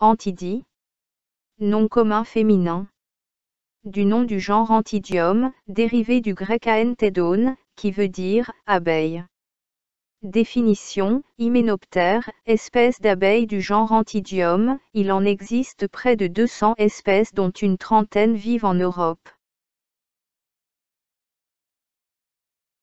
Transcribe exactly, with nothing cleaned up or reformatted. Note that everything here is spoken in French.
Antidie. Nom commun féminin. Du nom du genre Antidium, dérivé du grec aentedon, qui veut dire « abeille ». Définition, hyménoptère, espèce d'abeille du genre Antidium, il en existe près de deux cents espèces dont une trentaine vivent en Europe.